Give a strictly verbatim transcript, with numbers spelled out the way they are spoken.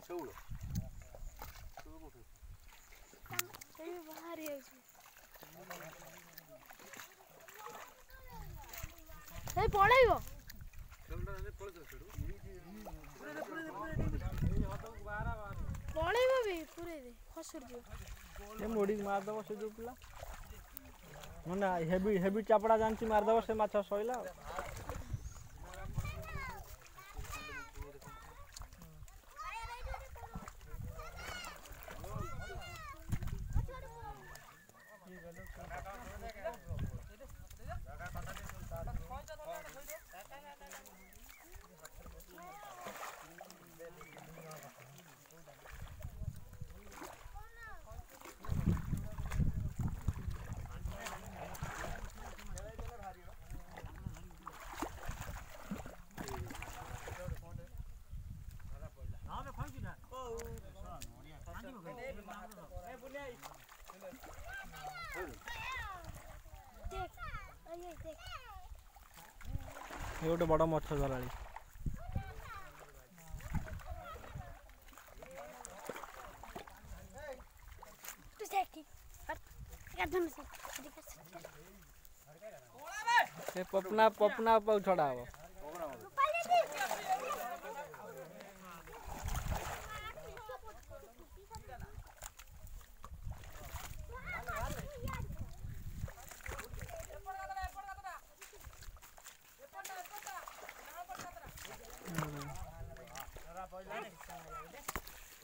शौल शौल कोठे ए बाहर है ए पळाइबो शौलटा ने पळे छडू पळाइबो बे पूरे दे खसुर जो ये मोड़ी मार दबो से जो पिला मने हेवी हेवी चापड़ा जानची मार दबो से माछ सइला ये गोटे बड़ मछ धराली पपना पपना पाऊ छड़ा हो